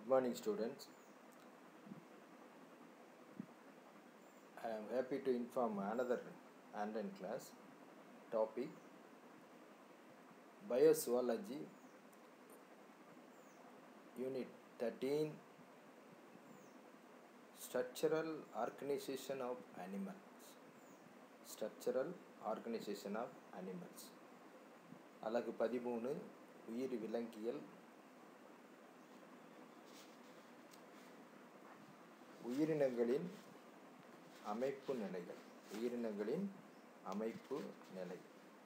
Good morning, students. I am happy to inform another online class topic Biozoology, Unit 13, Structural Organization of Animals. Structural Organization of Animals. அலகு 13 உயிர் விலங்கியல். உயிரினங்களின் அமைப்பு நிலைகள். உயிரினங்களின் அமைப்பு நிலை.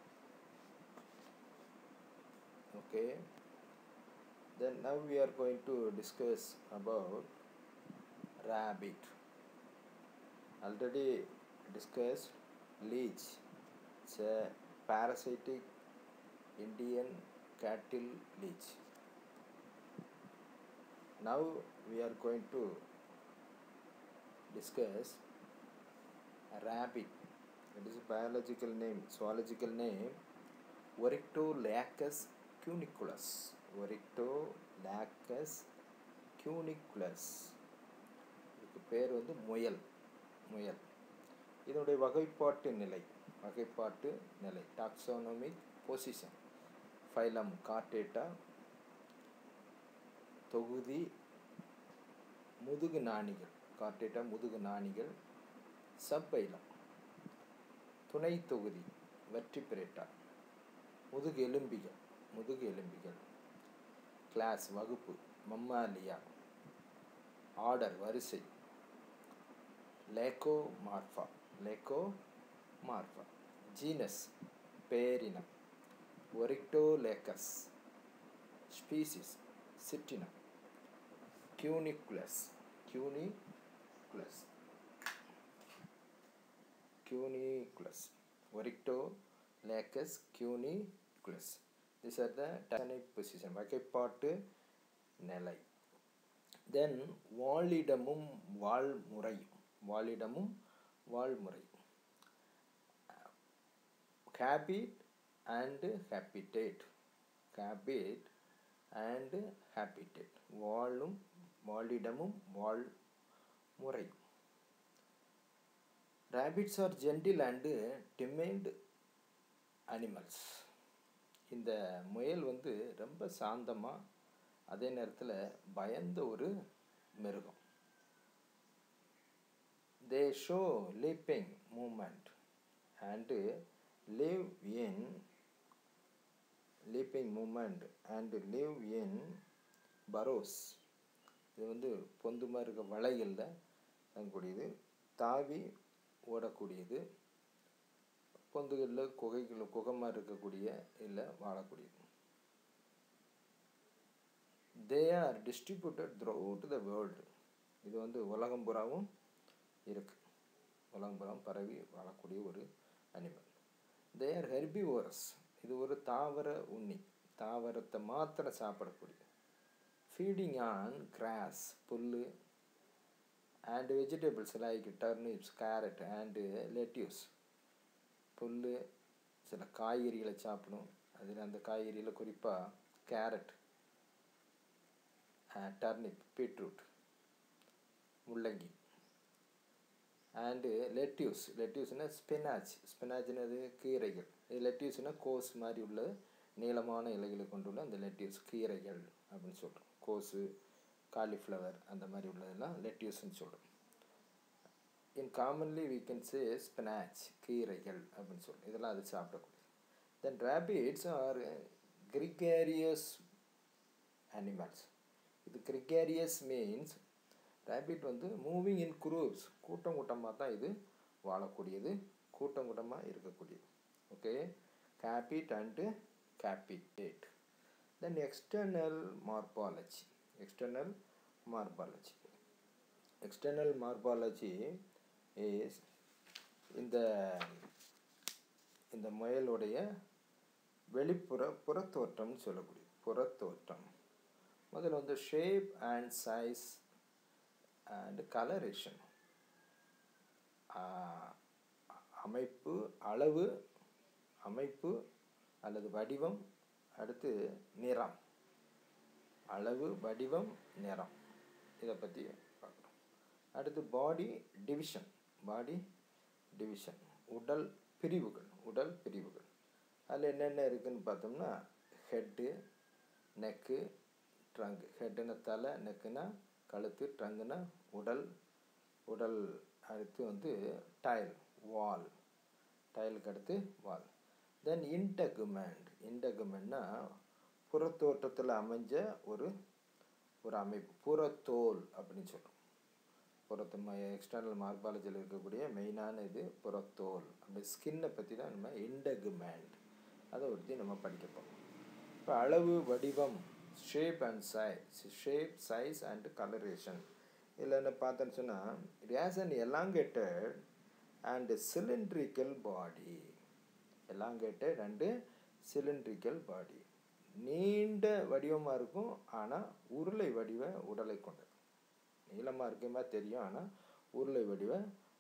Okay. Then now we are going to discuss about rabbit. Already discussed leech. It's a parasitic Indian cattle leech. Now we are going to discuss a rabbit. It is a biological name, zoological name, Oryctolagus cuniculus. Oryctolagus cuniculus. இதுக்கு பேர் வந்து முயல். இதனுடைய வகைப்பாட்டு நிலை taxonomic position. Phylum Chordata. தொகுதி முதுகு நாணிகள். Chordata முதுகு நாணிகள். சப்பைலம் துணை தொகுதி வெர்டிபிரேட்டா. முதுகு எலும்பிகள். கிளாஸ் வகுப்பு மம்மாலியா. ஆர்டர் வரிசை லேக்கோமார்பா. ஜீனஸ் பேரினம் ஒரிக்டோலேக்கஸ். ஸ்பீசிஸ் சிற்றினம் cuniculus. Oryctolagus cuniculus. These are the taxonomic position, வகைப்பாட்டு நிலை. Then வாழிடமும் வாழ்முறையும். Habit and habitat. வாழிடமும் வாழ்முறையும். Rabbits are gentle and timid animals. இந்த முயல் வந்து ரொம்ப சாந்தமாக அதே நேரத்தில் பயந்த ஒரு மிருகம். They show leaping movement and live in burrows. இது வந்து பொந்துமா இருக்க வளைகளில் தங்கக்கூடியது. தாவி ஓடக்கூடியது. பொந்துகளில் குகமாக இருக்கக்கூடிய இல்லை வாழக்கூடியது. They are distributed throughout the world. இது வந்து உலகம் புறாவும் இருக்குது. உலகம் புறாவும் பரவி வாழக்கூடிய ஒரு அனிமல். They are herbivores. இது ஒரு தாவர உண்ணி. தாவரத்தை மாத்திரம் சாப்பிடக்கூடிய. Feeding on grass, pull and vegetables like turnips, carrot and lettuce. புல், சில காய்கறிகளை சாப்பிடும். அதில் அந்த காய்கறியில் குறிப்பாக கேரட், டர்னிப், பீட்ரூட், முள்ளங்கி அண்டு லெட்யூஸ்னால் ஸ்பினாச்னது கீரைகள். லெட்யூஸ்னால் கோஸ் மாதிரி உள்ள நீளமான இலைகளை கொண்டுள்ள அந்த லெட்யூஸ் கீரைகள் அப்படின்னு சொல்கிறோம். கோஸு, காலிஃப்ளவர் அந்த மாதிரி உள்ளதெல்லாம் லெட்யூஸ்ன்னு சொல்கிறோம். In commonly we can say spinach, கீரைகள் அப்படின்னு சொல்கிறோம். இதெல்லாம் அது சாப்பிடக்கூடியது. Then rabbits are gregarious animals. இது gregarious மீன்ஸ் rabbit வந்து மூவிங் இன் groups, கூட்டமாக தான் இது வாழக்கூடியது, கூட்டமாக இருக்கக்கூடியது. ஓகே. Habit and habitat. Then external morphology is இந்த முயலுடைய புறத்தோற்றம்னு சொல்லக்கூடிய புறத்தோற்றம். முதல்ல வந்து shape and size and colouration. அமைப்பு அல்லது வடிவம். அடுத்து நிறம். அளவு, வடிவம், நிறம். இதை பற்றி பார்க்குறோம். அடுத்து பாடி டிவிஷன். உடல் பிரிவுகள். அதில் என்னென்ன இருக்குதுன்னு பார்த்தோம்னா ஹெட்டு, நெக்கு, ட்ரங்கு. ஹெட்டுன்னா தலை, நெக்குன்னா கழுத்து, ட்ரங்குன்னா உடல். அடுத்து வந்து டைலுக்கு அடுத்து வால். தென் இன்டகுமெண்ட்னா புறத்தோற்றத்தில் அமைஞ்ச ஒரு அமைப்பு, புறத்தோல் அப்படின்னு சொல்கிறோம். எக்ஸ்டர்னல் மார்பாலஜியில் இருக்கக்கூடிய மெயினான இது புறத்தோல். அப்படி ஸ்கின்னை பற்றி தான் நம்ம இன்டகுமெண்ட் அதை ஒருத்தி நம்ம படிக்க போகிறோம். இப்போ அளவு, வடிவம், ஷேப், சைஸ் அண்ட் கலரேஷன். இதில் என்ன பார்த்தோன்னு சொன்னால் it has an elongated and cylindrical body. Elongated and cylindrical body. நீண்ட வடிவமாக இருக்கும், ஆனால் உருளை வடிவ உடலை கொண்டது. நீளமாக இருக்குமா தெரியும், ஆனால் உருளை வடிவ.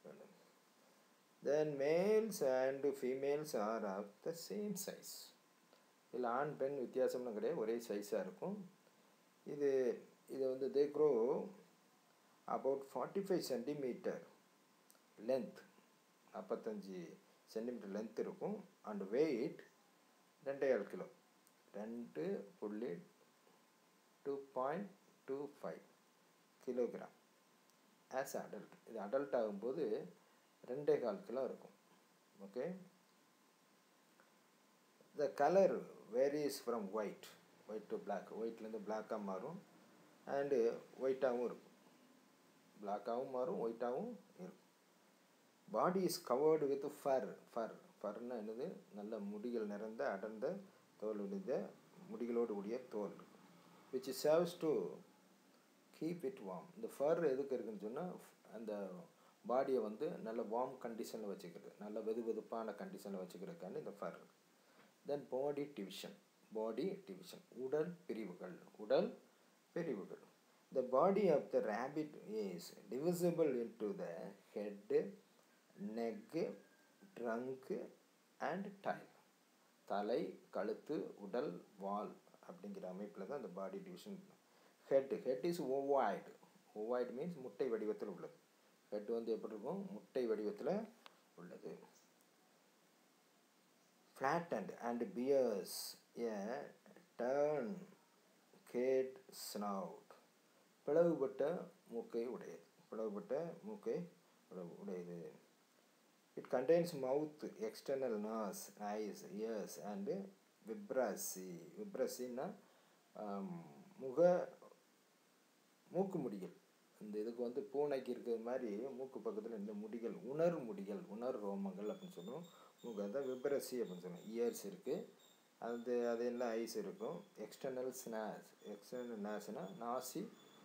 Then males and females are of the same size. இதில் ஆண் பெண் வித்தியாசம்னு கிடையாது, ஒரே சைஸாக இருக்கும். இது வந்து they grow about 45 centimeter length, 45 centimetre length இருக்கும். And weight 2.5 kilo, 2.25 kilogram as adult. இது அடல்ட் ஆகும்போது 2.25 கிலோ இருக்கும். Okay. The colour varies from white to black. ஒயிட்லேருந்து பிளாக்காக மாறும், அண்டு ஒயிட்டாகவும் இருக்கும். பிளாக்காகவும் மாறும், ஒயிட்டாகவும் இருக்கும். பாடி இஸ் கவர்டு வித் ஃபர்னா என்னது, நல்ல முடிகள் நிறைந்த அடர்ந்த தோல் உடைந்த முடிகளோடு கூடிய தோல், which serves to keep it warm. இந்த ஃபர் எதுக்கு இருக்குன்னு சொன்னால் அந்த பாடியை வந்து நல்ல வார்ம் கண்டிஷனில் வச்சுக்கிறது, நல்ல வெதுவெதுப்பான கண்டிஷனில் வச்சுக்கிறதுக்கான இந்த ஃபர். தென் பாடி டிவிஷன். உடல் பிரிவுகள். The body of the rabbit is divisible into the head, neck, trunk and tail. தலை, கழுத்து, உடல், வால் அப்படிங்கிற அமைப்பில் தான் இந்த body division. Head is ovoid means முட்டை வடிவத்தில் உள்ளது. ஹெட் வந்து எப்படி இருக்கும், முட்டை வடிவத்தில் உள்ளது. Flattened and bears a turn-cate snout. பிளவுபட்ட மூக்கை உடையது. It contains mouth, external nose, eyes, ears and vibrissae. மூக்கு முடிகள். இந்த இதுக்கு வந்து பூனைக்கு இருக்கிறது மாதிரி மூக்கு பக்கத்தில் இந்த முடிகள், உணர் ரோமங்கள் அப்படின்னு சொல்லுவோம். மூக்கு அதான் விப்ரசி அப்படின்னு சொல்லுவோம். இயர்ஸ் இருக்குது, அது எல்லாம் ஐஸ் இருக்கும். எக்ஸ்டர்னல் நாஸ்னா நாசி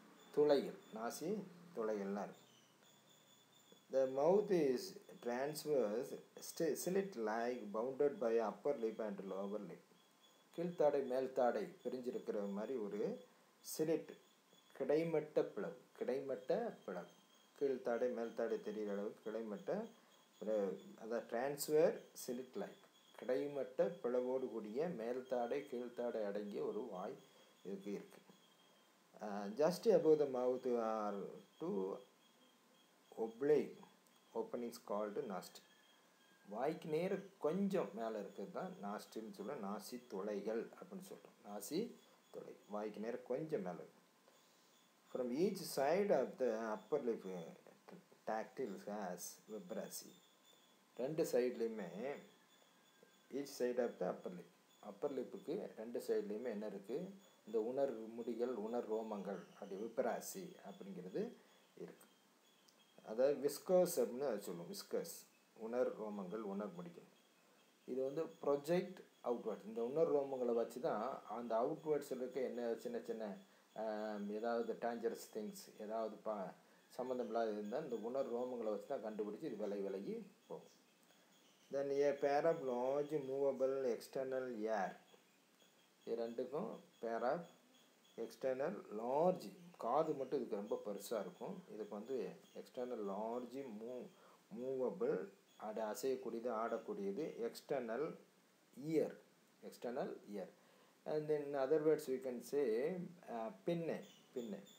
துளைகள்லாம் இருக்கும். The mouth is transverse, slit-like, bounded by upper lip and lower lip. கீழ்த்தாடை மேல்தாடை பிரிஞ்சிருக்கிற மாதிரி ஒரு சிலிட், கிடைமட்ட பிளவு. கீழ்த்தாடை மேல்தாடை தெரிகிற அளவுக்கு கிடைமட்ட, அதான் டிரான்ஸ்வர் சிலிட் லைக், கிடைமட்ட பிளவோடு கூடிய மேல்தாடை கீழ்த்தாடை அடங்கிய ஒரு வாய் இதுக்கு இருக்குது. Just above the mouth are two oblique openings called nostril. வாய்க்கு நேர கொஞ்சம் மேலே இருக்கிறது தான் நாஸ்ட்ரில்னு சொல்ல, நாசி துளைகள் அப்படின்னு சொல்கிறோம். நாசி துளை வாய்க்கு நேர கொஞ்சம் மேலே. From each side of the upper lip tactile has vibrissae. ரெண்டு சைட்லேயுமே each side of the upper lipக்கு ரெண்டு சைட்லேயுமே என்ன இருக்குது, இந்த உணர் ரோமங்கள் அப்படி விப்ராசி அப்படிங்கிறது இருக்குது. அதாவது விஸ்கோஸ் அப்படின்னு அதை சொல்லுவோம். விஸ்கஸ் உணர் ரோமங்கள், உணர் முடிகள். இது வந்து ப்ரொஜெக்ட் அவுட்வேர்ட்ஸ். இந்த உணர் ரோமங்களை வச்சு தான் அந்த அவுட்வேர்ட்ஸில் இருக்க என்ன சின்ன ஏதாவது டேஞ்சரஸ் திங்ஸ் ஏதாவது சம்மந்தம் இல்லாத இருந்தால் இந்த உணர் ரோமங்களை வச்சு தான் கண்டுபிடிச்சி இது விலகி போகும். Then a pair of large movable external ear. இது ரெண்டுக்கும் பேர் ஆஃப் எக்ஸ்டர்னல் லார்ஜ், காது மட்டும் இதுக்கு ரொம்ப பெருசாக இருக்கும். இதுக்கு வந்து எக்ஸ்டர்னல் லார்ஜ் மூவபிள், அசையக்கூடியது, ஆடக்கூடியது. External ear. And in other words we can say pinne.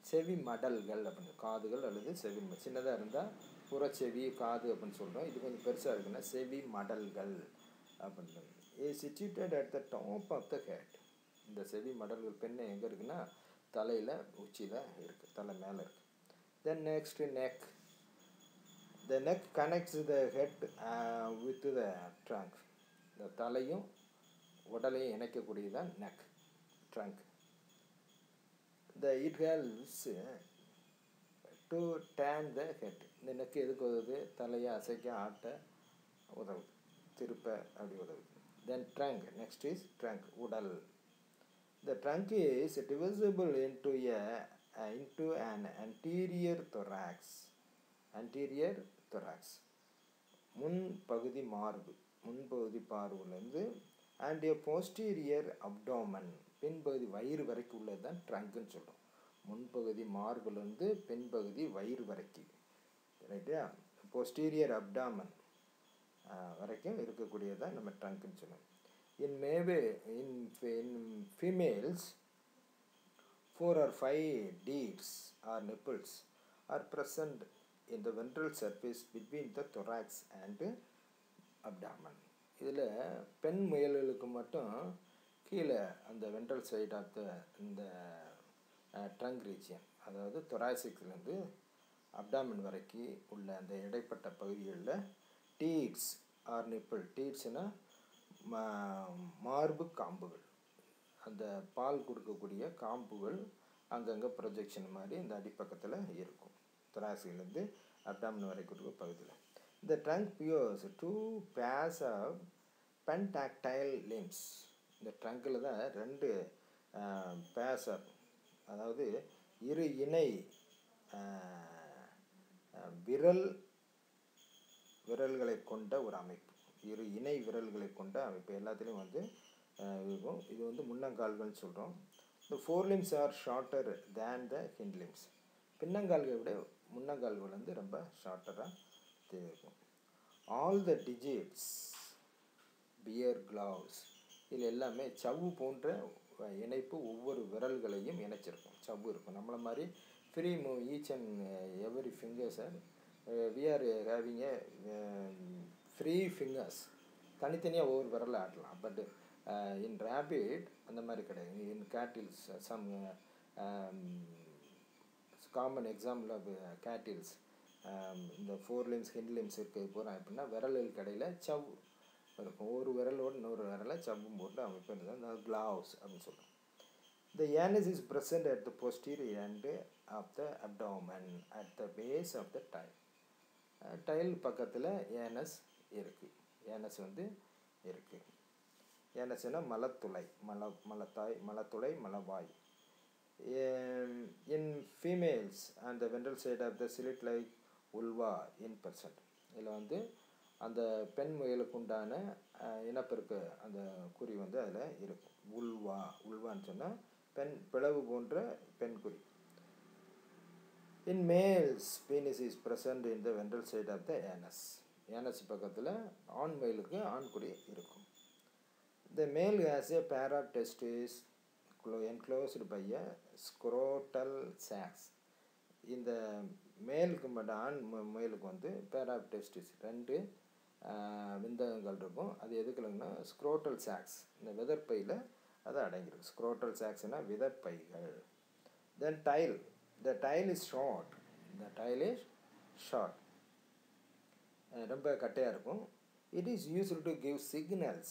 செவி மடல்கள் அப்படின்னு, காதுகள் அல்லது செவி, சின்னதாக இருந்தால் புறச்செவி காது அப்படின்னு சொல்கிறோம். இது கொஞ்சம் பெருசாக இருக்குன்னா செவி மடல்கள் அப்படின்னு. Is situated at the top of the head. இந்த செவி மடல்கள் பெண்ணை எங்கே இருக்குன்னா தலையில் உச்சியில் இருக்குது, தலை மேலே இருக்குது. Then next neck. The neck connects the head with the trunk. இந்த தலையும் உடலையும் இணைக்கக்கூடியதான் neck, trunk. It helps to turn the head. இந்த நெக் எதுக்கு உதவுது? தலையை அசைக்க, ஆட்ட உதவுது, திருப்ப அப்படி உதவுது. Then trunk. Next is trunk, உடல். The trunk is divisible into an anterior thorax. Anterior thorax, முன்பகுதி மார்பு, முன்பகுதி மார்புலேருந்து, and a posterior abdomen, பின்பகுதி வயிறு வரைக்கும் உள்ளது தான் ட்ரங்க்னு சொல்கிறோம். முன்பகுதி மார்புலேருந்து பின்பகுதி வயிறு வரைக்கும், ரைட்டா, போஸ்டீரியர் அப்டாமன் வரைக்கும் இருக்கக்கூடியதான் நம்ம ட்ரங்க்னு சொல்லுவோம். In females 4 or 5 teats or nipples are present in the ventral surface between the thorax and abdomen. இதில் பெண் முயல்களுக்கு மட்டும் கீழே அந்த வென்ட்ரல் சைட் ஆஃப் த இந்த ட்ரங்க் ரீஜியன், அதாவது தொராசிக்லேருந்து அப்டாமன் வரைக்கும் உள்ள அந்த இடைப்பட்ட பகுதிகளில் டீட்ஸ் ஆர் நிப்பிள், டீட்ஸ்னால் மார்பு காம்புகள், அந்த பால் கொடுக்கக்கூடிய காம்புகள் அங்கங்கே ப்ரொஜெக்ஷன் மாதிரி இந்த அடிப்பக்கத்தில் இருக்கும். தொராசிக்லேருந்து அப்டாமன் வரைக்கும் இருக்க பகுதியில். இந்த trunk bears 2 pairs of pentactile limbs. இந்த ட்ரங்கில் தான் 2 pairs of, அதாவது இரு இணை விரல்களை கொண்ட ஒரு அமைப்பு, இரு இணை விரல்களை கொண்ட அமைப்பு எல்லாத்துலேயும் வந்து இருக்கும். இது வந்து முன்னங்கால்கள்னு சொல்கிறோம். The forelimbs are shorter than the hind limbs. பின்னங்கால்களை விட முன்னங்கால்கள் வந்து ரொம்ப ஷார்ட்டராக இருக்கும். All the digits bear gloves. இதில் எல்லாமே சவ்வு போன்ற இணைப்பு, ஒவ்வொரு விரல்களையும் இணைச்சிருக்கும், சவ்வு இருக்கும். நம்மளை மாதிரி free move each and every fingers are we are having a free fingers, தனித்தனியாக ஒவ்வொரு விரலை ஆட்டலாம். பட் இன் ரேபிட் அந்த மாதிரி கிடையாது. In cattles some common example of cattles, இந்த 4 limbs ஹிண்ட் லிம்ஸ் இருக்குது போகிறோம் அப்படின்னா விரல்களுக்கு இடையில் சவ் இருக்கும். ஒரு விரலோடு இன்னொரு விரலை சவ்வும் போட்டு அமைப்பு அந்த கிளவுஸ் அப்படின்னு சொல்கிறோம். The anus is present at the posterior end of the abdomen at the base of the tile. Tail பக்கத்தில் ஏனஸ் இருக்குது, ஏனஸ் வந்து இருக்குது. ஏனஸ்னா மலத்துளை, மலத்துளை, மலவாய். In females and the ventral side of the slit like vulva in percent. இதில் வந்து அந்த பெண் முயலுக்கு உண்டான இனப்பெருக்க அந்த குறி வந்து அதில் இருக்கும். உல்வான்னு சொன்னால் பெண் பிளவு போன்ற பெண் குறி. In males, penis is present in the ventral side of the anus. anus பக்கத்தில் ஆண் மயிலுக்கு ஆண் குறி இருக்கும். The male has a pair of testes enclosed by a scrotal sacs. இந்த மேலுக்கு மட்டும் ஆண் முயலுக்கு வந்து pair of testes 2 விந்தகங்கள் இருக்கும். அது எதுக்குலங்கன்னா ஸ்க்ரோட்டல் சாக்ஸ், இந்த விதற்பையில் அது அடங்கிடும். ஸ்க்ரோட்டல் சாக்ஸ்னால் விதற்பைகள். Then tail. The tile is short. The tile is short. ரொம்ப கட்டையாக இருக்கும். It is used to give signals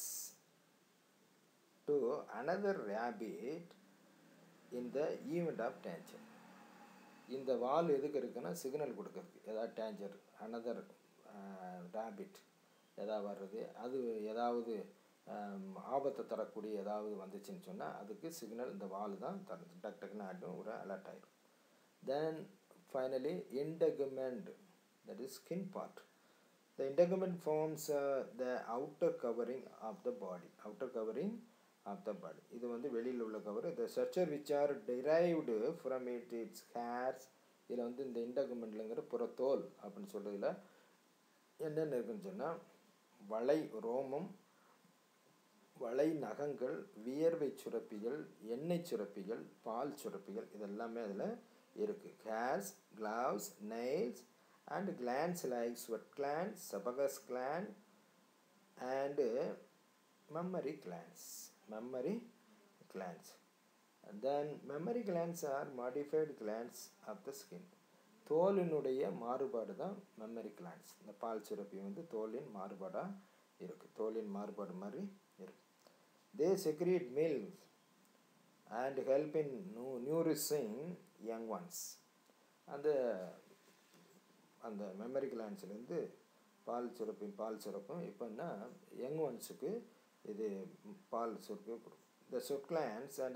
to another rabbit in the event of danger. இந்த வால் எதுக்கு இருக்குன்னா சிக்னல் கொடுக்கறதுக்கு, ஏதாவது டேஞ்சர், அனதர் ரேபிட் ஏதாவது வர்றது, அது ஏதாவது ஆபத்தை தரக்கூடிய ஏதாவது வந்துச்சுன்னு சொன்னால் அதுக்கு சிக்னல் இந்த வால் தான் தருது. டக்குன்னு ஆட்டும், ஒரு அலர்ட் ஆகிடும். Then finally integument, that is skin part. The integument forms the outer covering of the body. Outer covering of the body. இது வந்து வெளியில் உள்ள cover. The structure which are derived from its hairs. இதில் வந்து இந்த இன்டகுமெண்ட்லங்கிற புறத்தோல் அப்படின்னு சொல்கிறதுல என்னென்ன இருக்குன்னு சொன்னால் வளை ரோமம், வளை நகங்கள், வியர்வை சுரப்பிகள், எண்ணெய் சுரப்பிகள், பால் சுரப்பிகள், இதெல்லாமே அதில் இருக்குது. Hairs, gloves, nails and glands like sweat gland, sebaceous gland and mammary glands. Mammary glands. And then mammary glands are modified glands of the skin. தோலினுடைய மாறுபாடு தான் மெமரி கிளான்ஸ். இந்த பால் சுரப்பி வந்து தோலின் மாறுபாடாக இருக்குது. தோலின் மாறுபாடு மாதிரி இருக்குது. They secrete milk and help in nourishing young ones. அந்த அந்த மெமரி கிளான்ஸ்லேருந்து பால் சுரப்பும் இப்போன்னா யங் ஒன்ஸுக்கு இது பால் சுரப்பி கொடுக்கும். The sweat glands and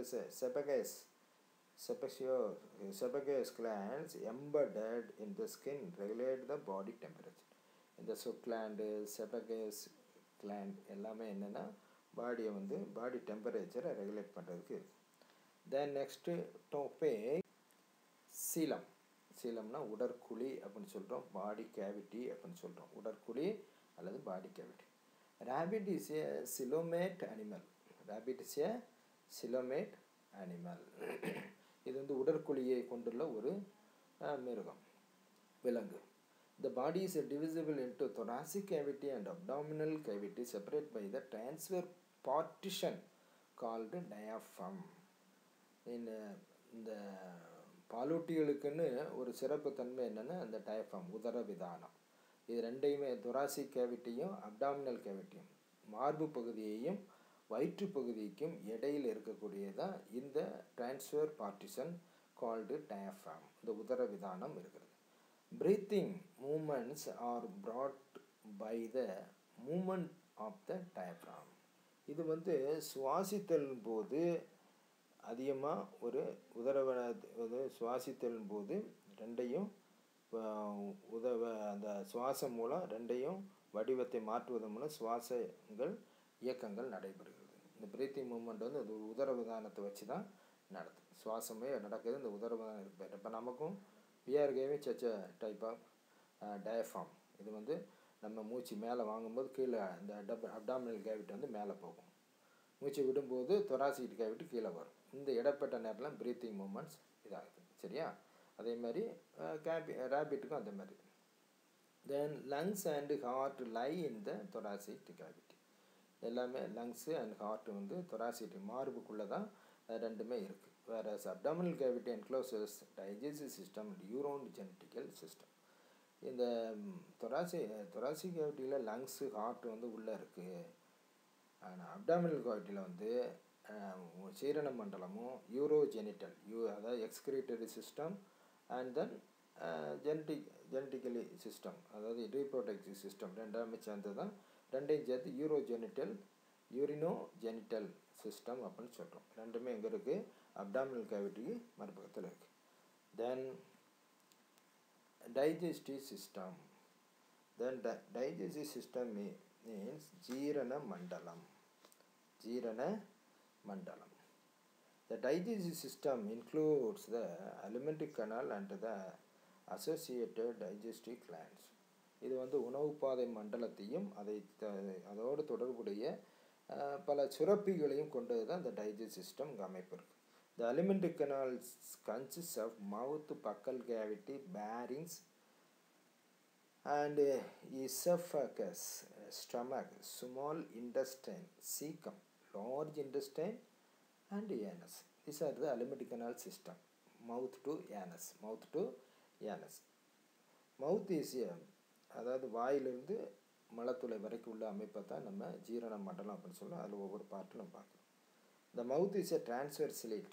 sebaceous glands embedded in the skin regulate the body temperature. இந்த sweat gland, sebaceous gland எல்லாமே என்னென்னா பாடியை வந்து பாடி டெம்பரேச்சரை ரெகுலேட் பண்ணுறதுக்கு. Then next topic, சீலம். சீலம்னா உடற்குழி அப்படின்னு சொல்கிறோம், பாடி கேவிட்டி அப்படின்னு சொல்கிறோம். உடற்குழி அல்லது body cavity. Rabbit is a coelomate animal. Rabbit is a coelomate animal. இது வந்து உடற்குழியை கொண்டுள்ள ஒரு மிருகம், விலங்கு. The body is divisible into thoracic cavity and abdominal cavity separated by the transverse partition called diaphragm. இந்த பாலூட்டிகளுக்குன்னு ஒரு சிறப்பு தன்மை என்னென்னா அந்த டயஃப்ராம், உதரவிதானம். இது ரெண்டையுமே thoracic கேவிட்டியும் அப்டாமினல் கேவிட்டியும், மார்பு பகுதியையும் வயிற்று பகுதிக்கும் இடையில் இருக்கக்கூடியதான் இந்த டிரான்ஸ்வர் பார்ட்டிஷன் கால்டு டயஃப்ராம், இந்த உதரவிதானம் இருக்கிறது. Breathing movements are brought by the movement of the diaphragm. இது வந்து சுவாசித்தல் போது அதிகமாக ஒரு சுவாசித்தல் போது ரெண்டையும் அந்த சுவாசம் மூலம் ரெண்டையும் வடிவத்தை மாற்றுவதன் மூலம் சுவாசங்கள் இயக்கங்கள் நடைபெறுகிறது. இந்த பிரீத்திங் மூமெண்ட் வந்து அது உதரவிதானத்தை வச்சு தான் நடத்தும். சுவாசமே நடக்குது இந்த உதரவிதானம் இருக்கு. இப்போ நமக்கும் we are giving such a type of diaphragm. இது வந்து நம்ம மூச்சு மேலே வாங்கும்போது கீழே இந்த அப்டாமினல் கேவிட்டி வந்து மேலே போகும், மூச்சு விடும்போது thoracic கேவிட்டி கீழே வரும். இந்த இடப்பட்ட நேரத்தில் பிரீத்திங் மூமெண்ட்ஸ் இதாகுது. சரியா? அதே மாதிரி ரேபிட்டுக்கும் அதே மாதிரி. Then lungs and heart lie in the thoracic cavity. எல்லாமே லங்ஸு அண்ட் ஹார்ட் வந்து thoracic மார்புக்குள்ளே தான் ரெண்டுமே இருக்குது. வேறு abdominal cavity encloses digestive system and urogenetical system. இந்த thoracic கேவிட்டியில் லங்ஸு ஹார்ட் வந்து உள்ளே இருக்குது. ஆனால் அப்டாமினல் கேவிட்டியில் வந்து சீரண மண்டலமும் யூரோஜெனிட்டல் அதாவது excretory system and then genetically system அதாவது ரீப்ரொடக்டிவ் சிஸ்டம் ரெண்டாமே சேர்ந்து தான், ரெண்டையும் சேர்த்து யூரினோஜெனிட்டல் சிஸ்டம் அப்படின்னு சொல்கிறோம். ரெண்டுமே எங்கே இருக்குது? அப்டாமினல் கேவிட்டிக்கு மறுபக்கத்தில் இருக்குது. Then digestive system. Then digestive system means ஜீரண மண்டலம். The digestive system includes the alimentary canal and the associated digestive glands. இது வந்து உணவு பாதை மண்டலத்தையும் அதோடு தொடர்புடைய பல சுரப்பிகளையும் கொண்டது தான் இந்த டைஜஸ்டிவ் சிஸ்டம் அமைப்பு இருக்குது. The alimentary canal consists of mouth, buccal cavity, pharynx and esophagus, stomach, small intestine, cecum, large intestine and anus. These are the alimentary canal system. Mouth to anus. Mouth is அதாவது வாயிலிருந்து மலத்துளை வரைக்கும் உள்ள அமைப்பை தான் நம்ம ஜீரண மண்டலம் அப்படின்னு சொல்லலாம். அதில் ஒவ்வொரு பார்ட்டும் நம்ம பார்க்கலாம். The mouth is a transverse slit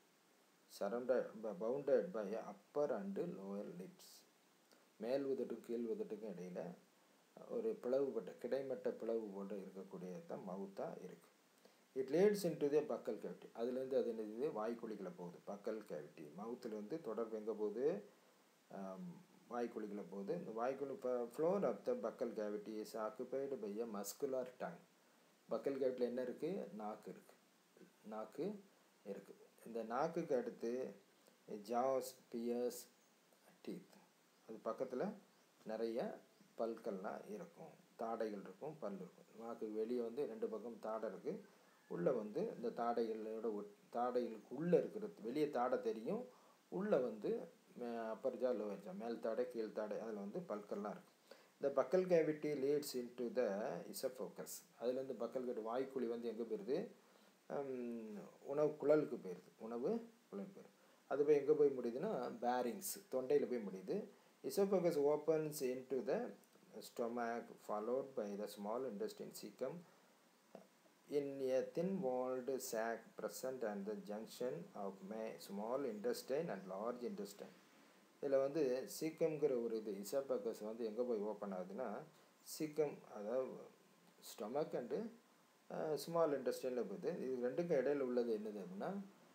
bounded by upper and lower lips. மேல் உதட்டுக்கும் கீழ் உதட்டுக்கும் இடையில் ஒரு கிடைமட்ட பிளவு போன்று இருக்கக்கூடியது தான் மவுத்தாக இருக்குது. It leads into the buccal cavity. அதுலேருந்து அது என்னது வாய்க்குழிகளை போகுது. பக்கல் கேவிட்டி மவுத்துலேருந்து தொடர்பு எங்கே போகுது? வாய்க்குழிகளை போகுது. இந்த வாய்க்குழி floor of the buccal cavity is occupied by a muscular tongue. Buccal கேவிட்டியில் என்ன இருக்குது? நாக்கு இருக்குது. இந்த நாக்குக்கு அடுத்து ஜாஸ், பியர்ஸ், டீத். அது பக்கத்தில் நிறைய பல்கள்லாம் இருக்கும், தாடைகள் இருக்கும், பல் இருக்கும். நாக்கு வெளியே வந்து ரெண்டு பக்கம் தாடை இருக்குது, உள்ளே வந்து இந்த தாடைகளுக்கு உள்ளே இருக்கிறது வெளியே தாடை தெரியும், உள்ளே வந்து அப்பர் ஜா லோவர் ஜா மேல் தாடை கீழ் தாடை அதில் வந்து பற்கள்லாம் இருக்குது. இந்த buccal cavity leads into the oesophagus. அதுலேருந்து பக்கல் கேவிட்டி வாய்க்குழி வந்து எங்கே போயிடுது, உணவு குழலுக்கு போயிடுது, உணவு குழல் போயிடுது. அது போய் எங்கே போய் முடியுதுன்னா பேரிங்ஸ் தொண்டையில் போய் முடியுது. Oesophagus opens into the stomach followed by the small intestine cecum in a thin-walled sac present at the junction of small intestine and large intestine. இதில் வந்து சீக்கம்ங்கிற ஒரு இது இசோஃபேகஸ் வந்து எங்கே போய் ஓப்பன் ஆகுதுன்னா சீக்கம், அதாவது ஸ்டொமக் அண்டு ஸ்மால் இன்டெஸ்டைனில் போகுது. இது ரெண்டுக்கும் இடையில் உள்ளது என்னது அப்படின்னா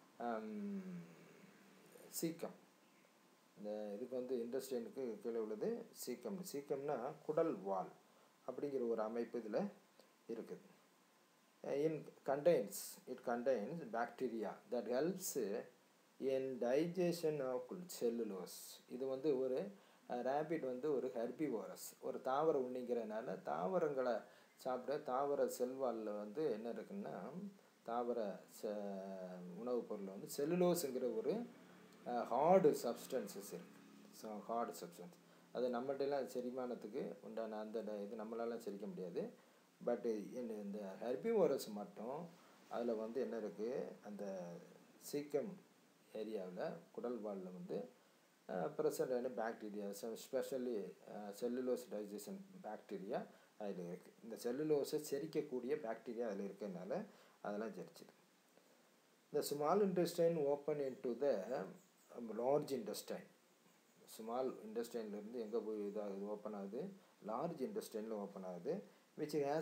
சீக்கம். இந்த இதுக்கு வந்து இன்டெஸ்டைனுக்கு கீழே உள்ளது சீக்கம். சீக்கம்னா குடல் வால் அப்படிங்கிற ஒரு அமைப்பு இதில் இருக்குது. It contains bacteria that helps in digestion of cellulose. இது வந்து ஒரு ரேபிட் வந்து ஒரு ஹெர்பிவோரஸ், ஒரு தாவர உண்ணிங்கிறதுனால தாவரங்களை சாப்பிட தாவர செல்வாலில் வந்து என்ன இருக்குன்னா தாவர உணவுப் பொருள் வந்து செல்லுலோஸுங்கிற ஒரு ஹார்டு சப்ஸ்டன்சஸ் இருக்குது. ஸோ ஹார்டு சப்ஸ்டன்ஸ் அது நம்மகிட்டலாம் செரிமானத்துக்கு உண்டான அந்த இது நம்மளால செரிக்க முடியாது. பட்டு இந்த ஹெர்பிவோரஸ் மட்டும் அதில் வந்து என்ன இருக்குது, அந்த சீக்கம் ஏரியாவில் குடல் வாலில் வந்து ப்ரெசண்டான bacteria, specially cellulose digestion bacteria அதில் இருக்குது. இந்த செல்லுலோஸை செரிக்கக்கூடிய பாக்டீரியா அதில் இருக்கிறதுனால அதெல்லாம் செரிச்சிது. இந்த small intestine open into the large intestine. Small இன்டெஸ்டைன்லேருந்து எங்கே போய் இதாகுது, ஓப்பன் ஆகுது, லார்ஜ் இன்டெஸ்டைனில் ஓப்பன் ஆகுது. which has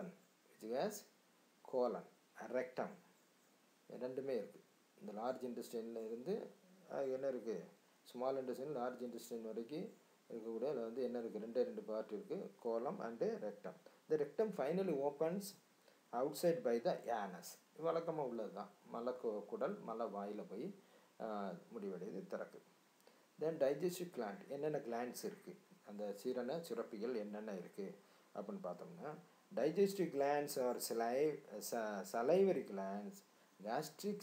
colon rectum ரெண்டுமே இருக்குது. இந்த லார்ஜ் இன்டெஸ்டைனில் இருந்து என்ன இருக்குது, ஸ்மால் இன்டெஸ்டைன் லார்ஜ் இன்டெஸ்டைன் வரைக்கும் இருக்கக்கூடிய அதில் வந்து என்ன இருக்குது, ரெண்டு பார்ட் இருக்குது, கோலம் அண்டு ரெக்டம். இந்த rectum finally opens outside by the anus. வழக்கமாக உள்ளது தான், குடல் மலை வாயில் போய் முடிவடையுது, திறக்குது. தென் டைஜஸ்டிவ் கிளாண்ட், என்னென்ன கிளாண்ட்ஸ் இருக்குது, அந்த சீரண சுரப்பிகள் என்னென்ன இருக்குது அப்படின்னு பார்த்தோம்னா digestive glands are salivary glands, gastric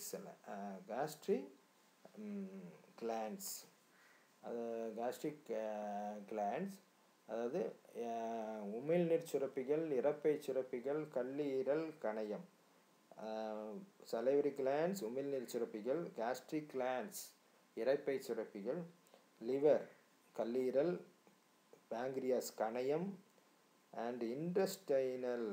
glands. அது gastric glands அதாவது உமிழ்நீர் சுரப்பிகள், இரைப்பை சுரப்பிகள், கல்லீரல், கணையம். சலைவரி கிளாண்ட்ஸ் உமிழ்நீர் சுரப்பிகள், gastric glands இரைப்பை சுரப்பிகள், லிவர் கல்லீரல், pancreas கணையம், and intestinal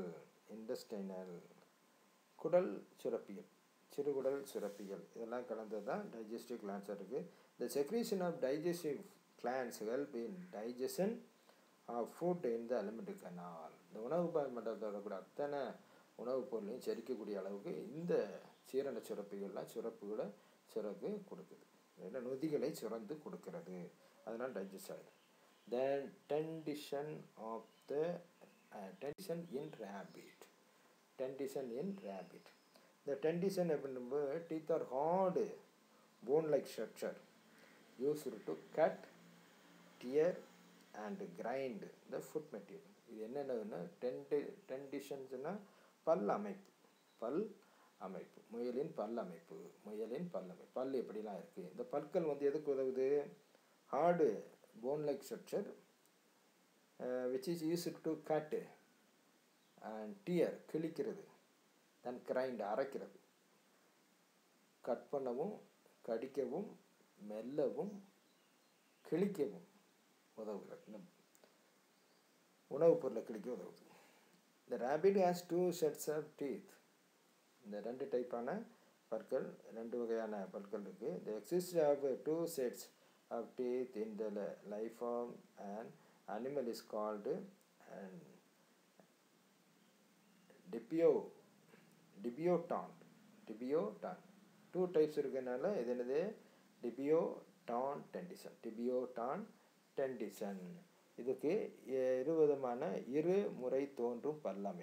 குடல் சுரப்பிகள், சிறுகுடல் சுரப்பிகள், இதெல்லாம் கலந்தது தான் டைஜஸ்டிவ் கிளாண்ட்ஸாக இருக்குது. The secretion of digestive glands help in digestion of food in the alimentary canal. இந்த உணவு மண்டலத்தோட கூட அத்தனை உணவுப் பொருளையும் செரிக்கக்கூடிய அளவுக்கு இந்த சீரண சுரப்பிகள்லாம் சுரப்புகளை சுரக்கு கொடுக்குது, நொதிகளை சுரந்து கொடுக்கிறது, அதனால் டைஜஸ்ட் ஆகுது. Then tendition in rabbit. The tendition அப்படின்னும்போது teeth are hard bone like structure used to cut, tear and grind the food material. இது என்னென்னா டெண்டிஷன்ஸ்னா பல் அமைப்பு, முயலின் பல் அமைப்பு. பல் எப்படிலாம் இருக்குது, இந்த பற்கள் வந்து எதுக்கு உதவுது, hard bone like structure which is used to cut and tear கிழிக்கிறது, then grind அரைக்கிறது, கட் பண்ணவும், கடிக்கவும், மெல்லவும், கிழிக்கவும் உதவுகிறது, உணவுப் பொருளை கிழிக்க உதவுது. The rabbit has 2 sets of teeth. இந்த ரெண்டு டைப்பான பற்கள், ரெண்டு வகையான பற்கள் இருக்குது. The existence of 2 sets of teeth in the life of an animal is called diphyodont. 2 types இருக்கிறதுனால இது என்னது, டிபியோடான் டெண்டிசன். இதுக்கு இருவிதமான இருமுறை தோன்றும்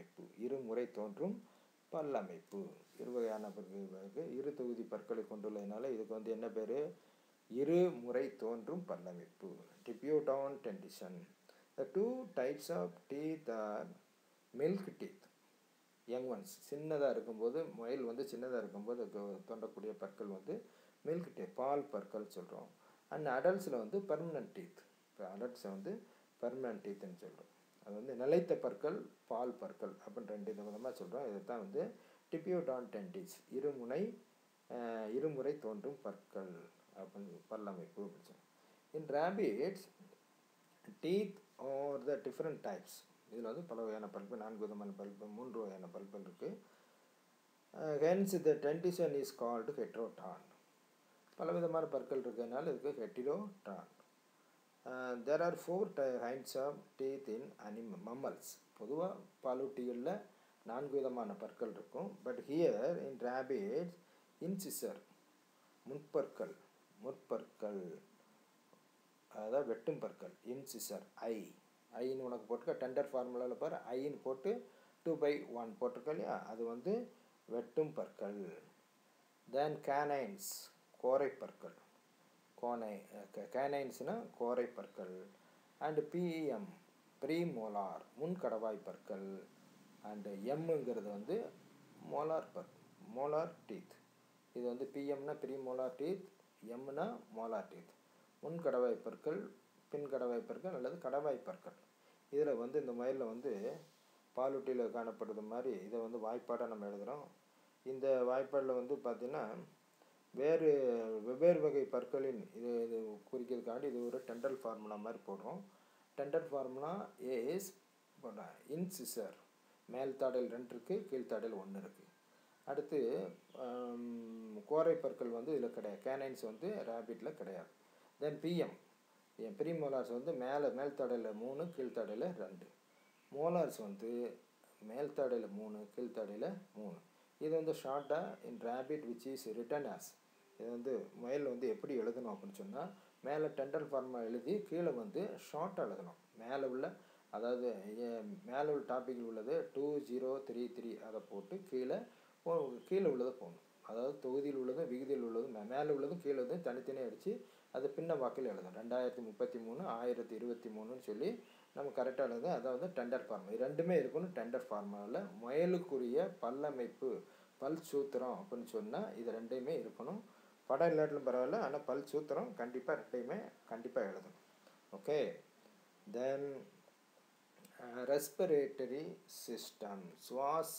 பல்லமைப்பு, இருவகையான பற்கள், இரு தொகுதி பற்களை கொண்டுள்ளதுனால இதுக்கு வந்து என்ன பேர், இருமுறை தோன்றும் பல்லமைப்பு, டிபியோடான் டெண்டிசன். The 2 types of teeth are milk teeth, young ones. சின்னதாக இருக்கும்போது, முயல் வந்து சின்னதாக இருக்கும்போது தோன்றக்கூடிய பற்கள் வந்து மில்க் டீத் பால் பற்கள் சொல்கிறோம். அண்ட் அடல்ட்ஸில் வந்து பெர்மனன்ட் டீத். இப்போ அடல்ட்ஸை வந்து பெர்மனன்ட் டீத்துன்னு சொல்கிறோம். அது வந்து நிலைத்த பற்கள் பால் பற்கள் அப்படின்னு ரெண்டு விதமாக சொல்கிறோம். இதை தான் வந்து டிபியோடான்டென்டிஸ் இருமுறை தோன்றும் பற்கள் அப்படின்னு பல்லமைப்பு அப்படின்னு சொல்கிறோம். In rabbits teeth are the different types. இதில் வந்து பல வகையான பல்பு, 4 விதமான பல்பு, 3 வகையான பல்புகள் இருக்குது. Hence the dentition is called heterodont. பல விதமான பற்கள் இருக்கிறதுனால இதுக்கு heterodont. There are 4 kinds of teeth in mammals. பொதுவாக பாலூட்டிகளில் 4 விதமான பற்கள் இருக்கும். But here in rabbits incisor முற்பற்கள் அதாவது வெட்டும் பற்கள், இன்சிசர் ஐன்னு உனக்கு போட்டுக்க டெண்டர் ஃபார்முலாவில் பாரு, ஐன்னு போட்டு 2/1 போட்டிருக்க இல்லையா, அது வந்து வெட்டும் பற்கள். தென் கேனைன்ஸ் கோரை பற்கள், கேனைன்ஸ்னால் கோரை பற்கள். அண்டு பிஎம் ப்ரீமோலார் முன்கடவாய் பற்கள். அண்டு எம்முங்கிறது வந்து மோலார் டீத். இது வந்து பிஎம்னா ப்ரீமோலார் டீத், எம்னா மோலார் டீத். முன்கடவாய் பற்கள், பின்கடவாய் பற்கள் அல்லது கடவாய் பற்கள். இதில் வந்து இந்த மயிலில் வந்து பாலூட்டியில் காணப்படுறது மாதிரி இதை வந்து வாய்ப்பாடாக நம்ம எழுதுகிறோம். இந்த வாய்ப்பாடில் வந்து பார்த்திங்கன்னா வெவ்வேறு வகை பற்களின் இது குறிக்கிறதுக்காண்டி இது ஒரு டெண்டல் ஃபார்முலா மாதிரி போடுறோம். டெண்டல் ஃபார்முலா இஸ் இன்சிசர், மேல் தாடையில் 2 இருக்குது, கீழ்த்தாடையில் 1 இருக்குது. அடுத்து கோரை பற்கள் வந்து இதில் கிடையாது, கேனைன்ஸ் வந்து ரேபிட்டில் கிடையாது. தென் பிஎம் ப்ரீமோலார்ஸ் வந்து மேல் தாடையில் 3, கீழ்த்தாடையில் 2. மோலார்ஸ் வந்து மேல் தாடையில் 3, கீழ்த்தாடையில் 3. இது வந்து ஷார்ட்டாக in rabbit which is written as. இது வந்து மயில் வந்து எப்படி எழுதணும் அப்படின்னு சொன்னால், மேலே டெண்டல் ஃபார்மாக எழுதி கீழே வந்து ஷார்ட்டாக எழுதணும். மேலே உள்ள அதாவது மேலே உள்ள டாப்பிக்கில் உள்ளது 2033 அதை போட்டு கீழே உள்ளதை போகணும். அதாவது தொகுதியில் உள்ளதும் விகுதியில் உள்ளதும் மேலே உள்ளதும் கீழே உள்ளதும் தனித்தனியாக அடித்து அது பின்ன வாக்கில் எழுதணும். 2033 1023ன்னு சொல்லி நம்ம கரெக்டாக எழுதும். அதாவது டெண்டர் ஃபார்மா இது ரெண்டுமே இருக்கணும். டெண்டர் ஃபார்மாவில் முயலுக்குரிய பல்லமைப்பு பல் சூத்திரம் அப்படின்னு சொன்னால் இது ரெண்டையுமே இருக்கணும். படம் இல்லாட்டிலும் பரவாயில்ல, ஆனால் பல் சூத்திரம் கண்டிப்பாக எழுதணும். ஓகே. தென் ரெஸ்பிரேட்டரி சிஸ்டம், சுவாச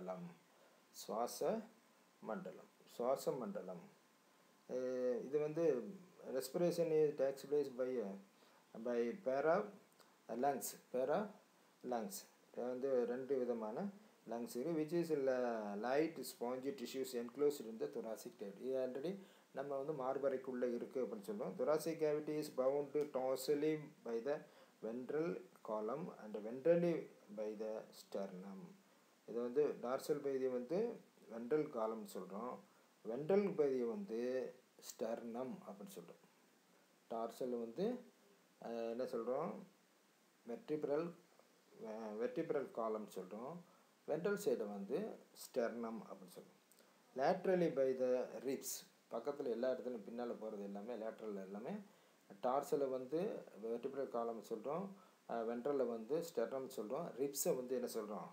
மண்டலம். இது வந்து respiration takes place by pair lungs. இது வந்து 2 விதமான லங்ஸ் இருக்குது. Which is light spongy tissues enclosed in the thoracic cavity. இது ஆல்ரெடி நம்ம வந்து மார்பறைக்குள்ளே இருக்குது அப்படின்னு சொல்லுவோம். thoracic cavity is bound dorsally by the ventral column and ventrally by the sternum. இது வந்து டார்சல் பகுதியை வந்து வென்ட்ரல் காலம்னு சொல்கிறோம், வென்ட்ரல் பகுதியை வந்து ஸ்டர்னம் அப்படின்னு சொல்கிறோம். டார்சல் வந்து என்ன சொல்கிறோம், வெர்டிப்ரல் காலம் சொல்கிறோம். வென்ட்ரல் சைடை வந்து ஸ்டெர்னம் அப்படின்னு சொல்கிறோம். லேட்ரலி பை த ரிப்ஸ், பக்கத்தில் எல்லா இடத்துலையும் பின்னால் போகிறது எல்லாமே லேட்ரல் எல்லாமே. டார்சலை வந்து வெர்டிப்ரல் காலம் சொல்கிறோம், வென்ட்ரலில் வந்து ஸ்டெர்னம் சொல்கிறோம். ரிப்ஸை வந்து என்ன சொல்கிறோம்,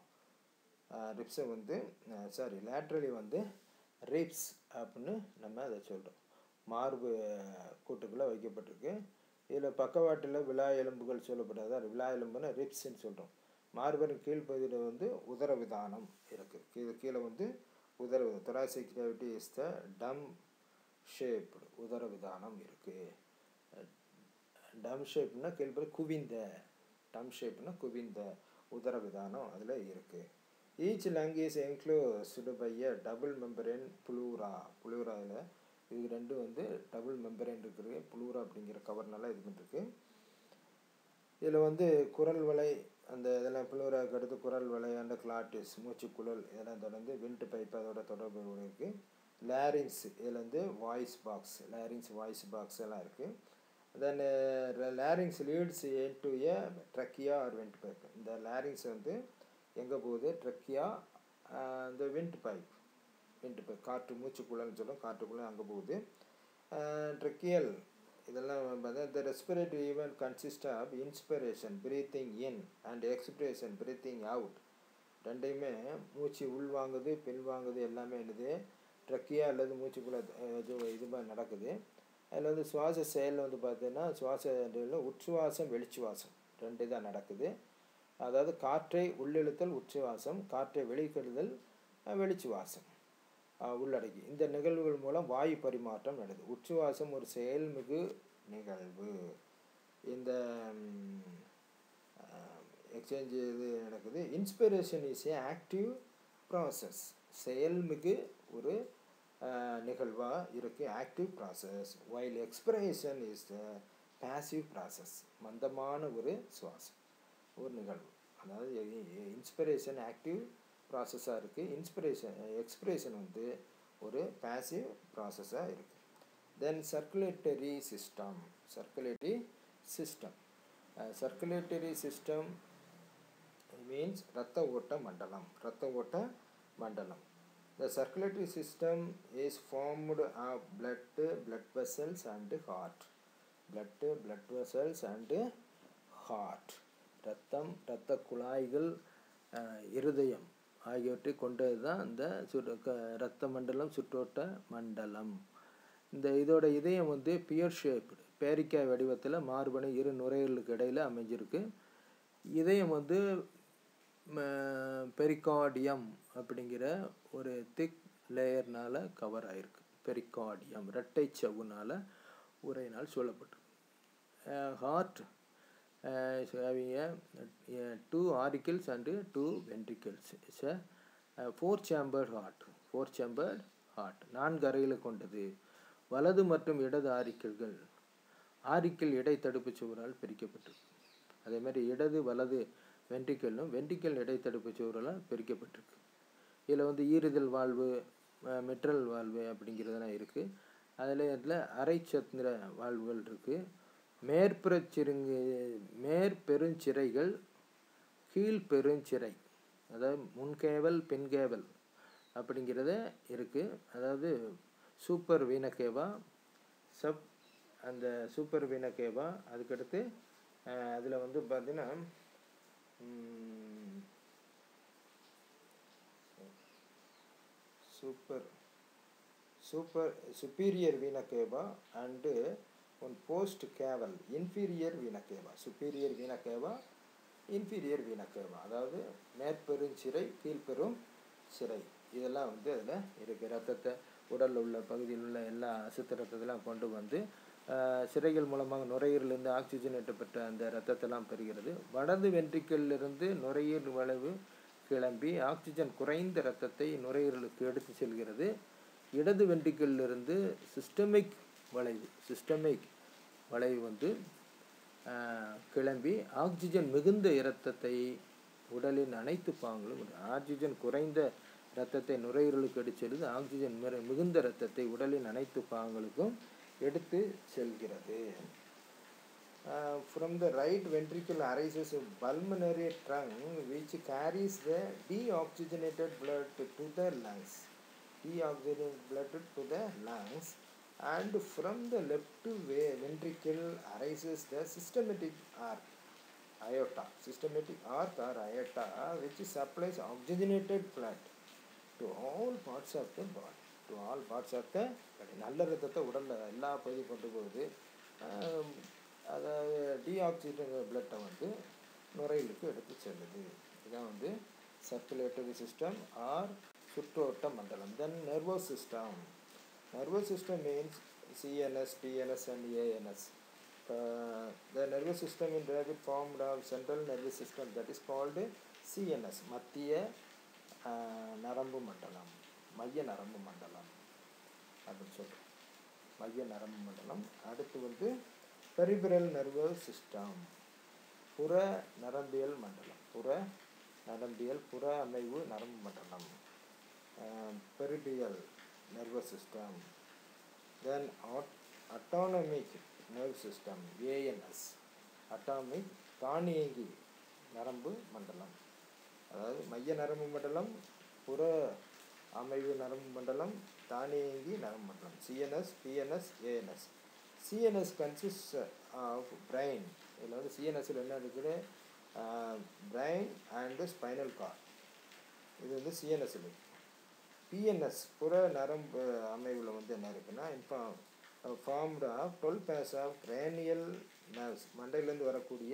லேட்ரலி வந்து ரிப்ஸ் அப்படின்னு நம்ம அதை சொல்கிறோம். மார்பு கூட்டுக்குள்ளே வைக்கப்பட்டிருக்கு. இதில் பக்கவாட்டில் விழா எலும்புகள் சொல்லப்படாது, அது விழா எலும்புன்னு ரிப்ஸ்ன்னு சொல்கிறோம். மார்பரின் கீழ்ப்பகுதியில் வந்து உதரவிதானம் இருக்குது. இது கீழே வந்து உதரவிதானம். thoracic cavity is the dome shaped உதரவிதானம் இருக்குது. டம் ஷேப்னா கீழ்ப்பகுதி குவிந்த, டம் ஷேப்னா குவிந்த உதரவிதானம் அதில் இருக்குது. Each lung is enclosed by a double membrane புளூராவில் இது 2 வந்து டபுள் மெம்பரேன் இருக்குது. புளூரா அப்படிங்கிற கவர்னால இது பண்ணிருக்கு. இதில் வந்து குரல் வலை அந்த இதெல்லாம் புளூராவுக்கு அடுத்து குரல் வலை அந்த கிளாட்டிஸ் மூச்சுக்குழல் இதெல்லாம் தொடர்ந்து விண்ட் பைப் அதோட தொடர்பு இருக்குது. லேரிங்ஸ் இதில் வந்து வாய்ஸ் பாக்ஸ் எல்லாம் இருக்குது. Then larynx leads into a trachea or windpipe. இந்த லேரிங்ஸ் வந்து எங்கே போகுது, ட்ரக்கியா இந்த விண்ட் பைப் காற்று மூச்சுக்குள்ளன்னு சொல்கிறோம், காற்றுக்குள்ளே அங்கே போகுது. ட்ரக்கியல் இதெல்லாம் பார்த்தா இந்த respiratory event consist of inspiration breathing in and expiration breathing out. ரெண்டையுமே மூச்சு உள்வாங்குது பின்வாங்குது எல்லாமே என்னது ட்ரக்கியா அல்லது மூச்சுக்குள்ள இது மாதிரி நடக்குது. அதில் வந்து சுவாச செயல் வந்து பார்த்தீங்கன்னா உட்சுவாசம் வெளிச்சுவாசம் ரெண்டு தான் நடக்குது. அதாவது காற்றை உள்ளிழுத்தல் உச்சுவாசம், காற்றை வெளிக்கெடுதல் வெளிச்சுவாசம் உள்ளடக்கி. இந்த நிகழ்வுகள் மூலம் வாயு பரிமாற்றம் நடக்குது. உச்சுவாசம் ஒரு செயல்மிகு நிகழ்வு. இந்த எக்ஸ்சேஞ்ச் இது நடக்குது. Inspiration is a active process. செயல்மிகு ஒரு நிகழ்வாக இருக்குது, active process. While expiration is passive process. மந்தமான ஒரு சுவாசம், ஒரு நிகழ்வு. அதாவது இன்ஸ்பிரேஷன் ஆக்டிவ் ப்ராசஸாக இருக்குது, எக்ஸ்பிரேஷன் வந்து ஒரு பேசிவ் ப்ராசஸாக இருக்குது. Then circulatory system. Circulatory system means இரத்த ஓட்ட மண்டலம். The circulatory system is formed of blood vessels and heart. blood vessels and heart. இரத்த குழாய்கள், இருதயம் ஆகியவற்றை கொண்டது தான் இந்த இரத்த மண்டலம், சுற்றோட்ட மண்டலம். இதோட இதயம் வந்து பியர் ஷேப்டு, பேரிக்காய் வடிவத்தில் மார்பனை இரு நுரையீரலுக்கு இடையில் அமைஞ்சிருக்கு. இதயம் வந்து பெரிகார்டியம் அப்படிங்கிற ஒரு திக் லேயர்னால் கவர் ஆகிருக்கு. பெரிகார்டியம் இரட்டை சவ்வுனால் உரையினால் சொல்லப்பட்டிருக்கு. Heart having two auricles and two ventricles. It's a four-chambered heart. 4 அறைகளை கொண்டது. வலது மற்றும் இடது ஆரிக்கிள் இடைத்தடுப்பு சுவரால் பிரிக்கப்பட்டிருக்கு. அதே மாதிரி இடது வலது வென்ட்ரிக்கல் இடைத்தடுப்பு சுவரால் பிரிக்கப்பட்டிருக்கு. இதில் வந்து ஈறுதல் வாழ்வு, மெட்ரல் வாழ்வு அப்படிங்கிறதெல்லாம் இருக்குது. இதில் அரைச்சந்திர வாழ்வுகள் இருக்குது. மேற்பெருஞ்சிரைகள், கீழ்பெருஞ்சிரை, அதாவது முன்கேவல் பின்கேவல் அப்படிங்கிறத இருக்குது. அதாவது சூப்பர் வீனகேவா, சூப்பர் வீனகேவா. அதுக்கடுத்து அதில் வந்து பார்த்தீங்கன்னா superior vena cava and one post caval inferior vena cava. superior vena cava, inferior vena cava, அதாவது மேற்பெருஞ்சிரை கீழ்பெரும் சிரை, இதெல்லாம் வந்து அதில் இருக்குது. ரத்தத்தை உடலில் உள்ள பகுதியில் உள்ள எல்லா அசுத்த ரத்தத்தெல்லாம் கொண்டு வந்து சிரைகள் மூலமாக நுரையீரலிருந்து ஆக்சிஜனேற்றப்பட்ட அந்த இரத்தத்தெல்லாம் பெறுகிறது. வலது வென்ட்ரிக்கிலிருந்து நுரையீரல் வளைவு கிளம்பி ஆக்சிஜன் குறைந்த இரத்தத்தை நுரையீரலுக்கு எடுத்து செல்கிறது. இடது வென்ட்ரிக்கிலிருந்து சிஸ்டமிக் வளைவு வந்து கிளம்பி ஆக்சிஜன் மிகுந்த இரத்தத்தை உடலின் அனைத்து பாகங்களும், ஆக்சிஜன் குறைந்த இரத்தத்தை நுரையீரலுக்கு எடுத்து செல்லுது, ஆக்சிஜன் மிகுந்த இரத்தத்தை உடலின் அனைத்து பாகங்களுக்கும் எடுத்து செல்கிறது. From the right ventricle arises a pulmonary trunk which carries the deoxygenated blood to the lungs. And from the left ventricle arises the systematic arc or aorta which supplies oxygenated blood to all parts of the body. நல்ல ரத்தத்தை உடலில் எல்லா பகுதியும் கொண்டு போகுது. அதாவது deoxygenated பிளட்டை வந்து நுரையீரலுக்கு எடுத்து செல்லுது. இதுதான் வந்து சர்க்குலேட்டரி சிஸ்டம் ஆர் சுற்றோட்ட மண்டலம். Then nervous system means CNS, TNS and ANS. The nervous system in rabbit formed of central nervous system, that is called CNS, மத்திய நரம்பு மண்டலம், மைய நரம்பு மண்டலம் அப்படின்னு சொல்கிறோம். மைய நரம்பு மண்டலம். அடுத்து வந்து பெரிபெரல் நர்வஸ் சிஸ்டம், புற நரம்பியல் மண்டலம், புற அமைவு நரம்பு மண்டலம், peripheral nervous system. Then autonomic nerve system, ANS, autonomic தானியங்கி நரம்பு மண்டலம். அதாவது மைய நரம்பு மண்டலம், புற அமைவு நரம்பு மண்டலம், தானியங்கி நரம்பு மண்டலம், CNS, PNS, ANS. CNS consists of brain. இதில் வந்து CNSல என்ன இருக்குது? Brain and spinal cord. இது வந்து CNS இருக்குது. பிஎன்எஸ் புற நரம்பு அமைவில் வந்து என்ன இருக்குன்னா formed of 12 pairs of cranial nerves, மண்டையிலேருந்து வரக்கூடிய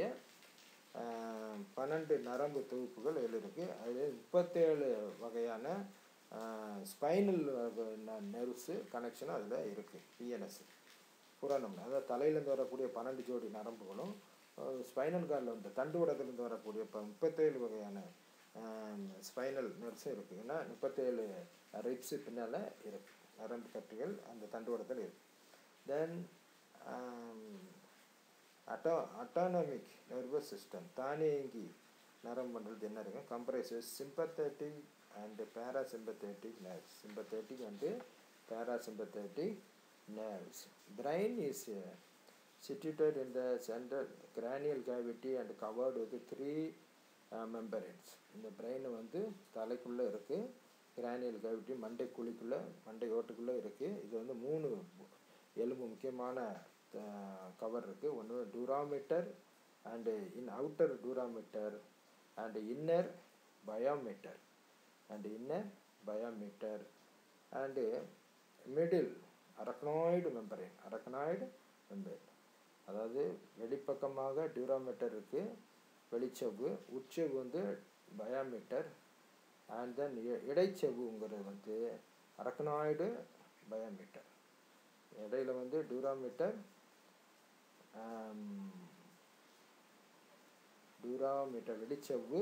12 நரம்பு தொகுப்புகள் இதில் இருக்குது. அதில் 37 வகையான ஸ்பைனல் நர்வ்ஸு கனெக்ஷனும் அதில் இருக்குது. பிஎன்எஸ் புறநம், அதாவது தலையிலேருந்து வரக்கூடிய 12 ஜோடி நரம்புகளும் ஸ்பைனல் கார்டில் வந்து தண்டுவடத்துலேருந்து வரக்கூடிய 37 வகையான ஸ்பைனல் நர்வ்ஸும் இருக்குது. ஏன்னா 37 ரிப்ஸு பின்னால் இருக்குது, நரம்பு கட்டுகள் அந்த தண்டுவடத்தில் இருக்குது. தென் அட்டானமிக் நர்வஸ் சிஸ்டம், தானியங்கி நரம்பு மண்டலத்தில் என்ன இருக்குது? Comprises sympathetic and parasympathetic nerves. Sympathetic and parasympathetic nerves. Brain is situated in the central cranial cavity and covered with 3 membranes. இந்த பிரெயின் வந்து தலைக்குள்ளே இருக்குது, கிரானியல் கேவிட்டி மண்டை குழிக்குள்ளே, மண்டை ஓட்டுக்குள்ளே இருக்குது. இது வந்து 3 எலும்பு முக்கியமான கவர் இருக்குது. ஒன்று dura mater and outer dura mater and inner pia mater and middle arachnoid membrane. அதாவது வெளிப்பக்கமாக டியூராமீட்டர் இருக்குது, வெளிச்சவ்வு, உட்சவ்வு வந்து பயோமீட்டர், அண்ட் தென் இடைச்சவ்வுங்கிறது வந்து அரக்னாய்டு பயோமீட்டர். இடையில வந்து டியூராமீட்டர் வெளிச்சவ்வு,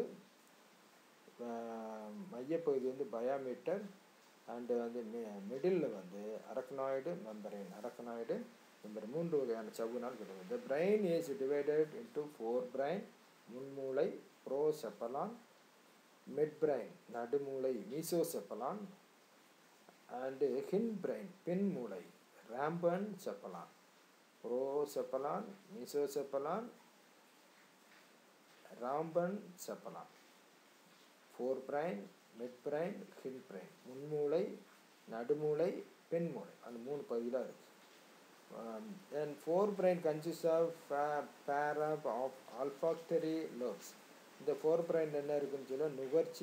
மையப்பகுதி வந்து பயோமீட்டர், அண்டு வந்து மிடில் வந்து அரக்னாய்டு மெம்பரேன். 3 வகையான சவ்வுனால் கிடையாது. The brain is divided into 4 brain, முன்மூளை ப்ரோசெப்பலான், மிட் பிரைன் நடுமூளை மீசோசெப்பலான், அண்டு ஹின் பிரைன் பின்மூளை rhombencephalon. Prosencephalon, mesencephalon, rhombencephalon. 4 brain, mid brain, hind brain, முன்மூளை, நடுமூளை, பின்மூளை, அந்த 3 பகுதியில் இருக்குது. Then forebrain consists of pair of olfactory lobes. இந்த forebrain என்ன இருக்குன்னு சொல்ல நுகர்ச்சி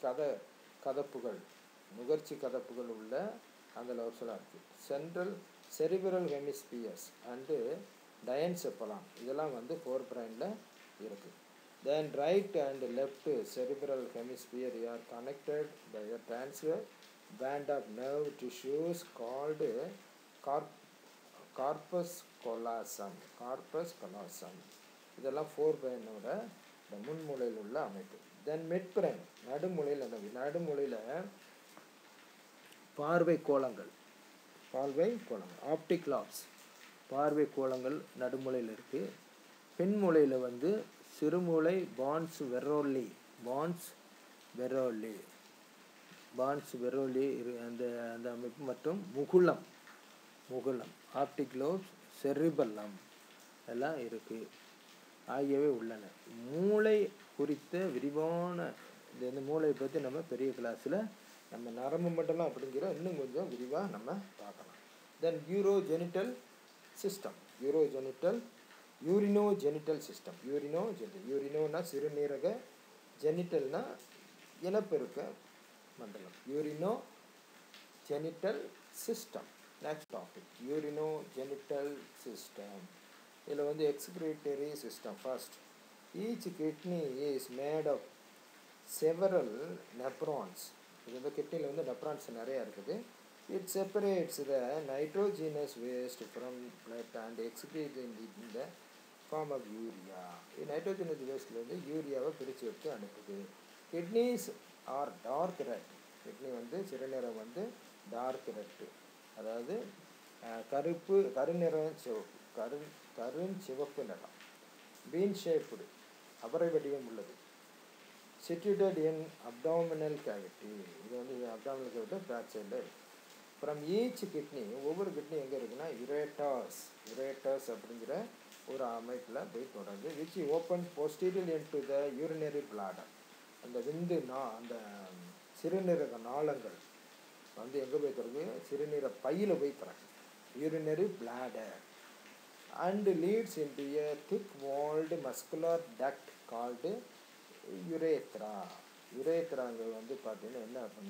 கதப்புகள் உள்ள அந்த லோப்ஸ்லாம் இருக்குது. Central cerebral hemispheres and diencephalon இதெல்லாம் வந்து forebrainல இருக்குது. Then right and left cerebral hemisphere are connected by a transverse band of nerve tissues called corpus callosum. இதெல்லாம் forebrainோட இந்த முன்மூலையில் உள்ள அமைப்பு. தென் மிட் பிரைன் நடுமூலையில் பார்வை கோளங்கள், ஆப்டிக் லாப்ஸ், பார்வை கோளங்கள் நடுமூலையில் இருக்குது. பின்மூலையில் வந்து சிறுமூளை பான்ஸ் வெரோலி அந்த அமைப்பு மற்றும் முகுளம் ஆப்டிக் லோப்ஸ், செரிபெல்லம் எல்லாம் இருக்குது ஆகியவை உள்ளன. மூளை குறித்த விரிவான இந்த மூளையை பற்றி நம்ம பெரிய கிளாஸில் நம்ம நரம்பு மண்டலம் அப்படிங்கிற இன்னும் கொஞ்சம் விரிவாக நம்ம பார்க்கலாம். Then urogenital system, urinogenital system. யூரினோனா சிறுநீரக, ஜெனிட்டல்னா இனப்பெருக்க மண்டலம். Urinogenital system. Next topic, urinogenital system. இதில் வந்து excretory system. First, each kidney is made of several nephrons. இது வந்து கிட்னியில் வந்து நெப்ரான்ஸ் நிறையா இருக்குது. It separates the nitrogenous waste from blood and excretes in the form of urea. இது நைட்ரோஜனஸ் வேஸ்ட்லேருந்து யூரியாவை பிரித்து எடுத்து அனுப்புது. Kidneys are dark red. Kidney வந்து சிறுநீரம் வந்து டார்க் ரெட்டு, அதாவது கருஞ்சிவப்பு நிறம். பீன் ஷேப்டு, அவரை வடிவம் உள்ளது. Situated in abdominal cavity. இது வந்து அப்டாமினல் கேவிட்டி பேக் சைடில் இருக்குது. ஃப்ரம் ஈச் கிட்னி, ஒவ்வொரு கிட்னி எங்கே இருக்குன்னா யுரேட்டர்ஸ் அப்படிங்கிற ஒரு அமைப்பில் போய் தொடர்ந்து which open posterior into the urinary bladder. அந்த அந்த சிறுநீரக நாளங்கள் வந்து எங்கே போய் திறகு? சிறுநீர பையில் போய் திறக்கு, urinary bladder. And leads into a thick walled muscular duct called urethra. யுரேத்ராங்க வந்து பார்த்தீங்கன்னா என்ன அப்படின்னா